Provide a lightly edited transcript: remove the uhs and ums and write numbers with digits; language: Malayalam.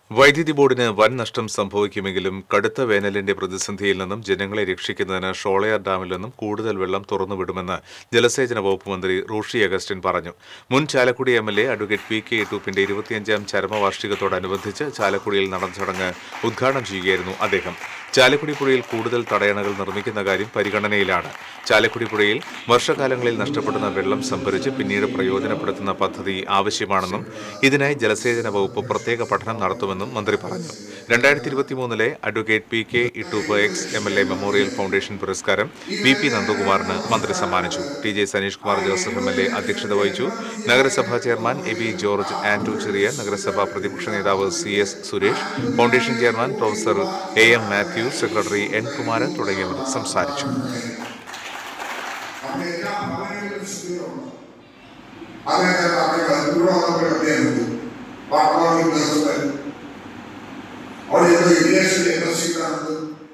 വൈദ്യുതി ബോർഡിന് വൻ നഷ്ടം സംഭവിക്കുമെങ്കിലും കടുത്ത വേനലിന്റെ പ്രതിസന്ധിയിൽ നിന്നും ജനങ്ങളെ രക്ഷിക്കുന്നതിന് ഷോളയാർ ഡാമിൽ നിന്നും കൂടുതൽ വെള്ളം തുറന്നുവിടുമെന്ന് ജലസേചന വകുപ്പ് മന്ത്രി റോഷി അഗസ്റ്റിൻ പറഞ്ഞു. മുൻ ചാലക്കുടി എംഎൽഎ അഡ്വക്കേറ്റ് പി.കെ. ഇട്ടൂപ്പിന്റെ 25ാം ചരമവാർഷികത്തോടനുബന്ധിച്ച് ചാലക്കുടിയിൽ നടന്ന ചടങ്ങ് ഉദ്ഘാടനം ചെയ്യുകയായിരുന്നു അദ്ദേഹം. ചാലക്കുടി പുഴയിൽ കൂടുതൽ തടയണകൾ നിർമ്മിക്കുന്ന കാര്യം പരിഗണനയിലാണ്. ചാലക്കുടി പുഴയിൽ വർഷകാലങ്ങളിൽ നഷ്ടപ്പെടുന്ന വെള്ളം സംഭരിച്ച് പിന്നീട് പ്രയോജനപ്പെടുത്തുന്ന പദ്ധതി ആവശ്യമാണെന്നും ഇതിനായി ജലസേചന വകുപ്പ് പ്രത്യേക പഠനം നടത്തുമെന്നും മന്ത്രി പറഞ്ഞു. 2023 advocate P K. Ittoop ex MLA memorial foundation പുരസ്കാരം വി.പി. നന്ദകുമാറിന് മന്ത്രി സമ്മാനിച്ചു. ടി.ജെ. സനീഷ് കുമാർ ജോസഫ് എംഎൽഎ അധ്യക്ഷത വഹിച്ചു. നഗരസഭാ ചെയർമാൻ എ.ബി. ജോർജ്, ആന്റോ ചെറിയാൻ, നഗരസഭാ പ്രതിപക്ഷ നേതാവ് C S. Suresh, foundation chairman professor A M. Mathew, secretary N. Kumaran തുടങ്ങിയവർ സംസാരിച്ചു. और ये तो इरिगेशन इंडस्ट्री का